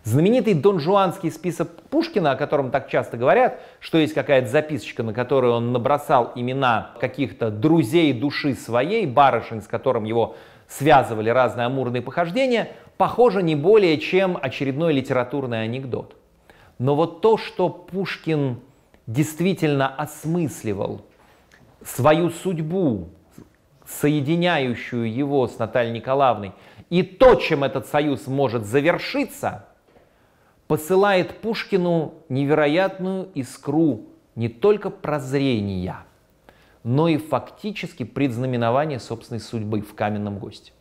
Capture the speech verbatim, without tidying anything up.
Знаменитый донжуанский список Пушкина, о котором так часто говорят, что есть какая-то записочка, на которой он набросал имена каких-то друзей души своей, барышень, с которым его связывали разные амурные похождения, похоже не более чем очередной литературный анекдот. Но вот то, что Пушкин действительно осмысливал свою судьбу, соединяющую его с Натальей Николаевной, и то, чем этот союз может завершиться, посылает Пушкину невероятную искру не только прозрения, но и фактически предзнаменования собственной судьбы в «Каменном госте».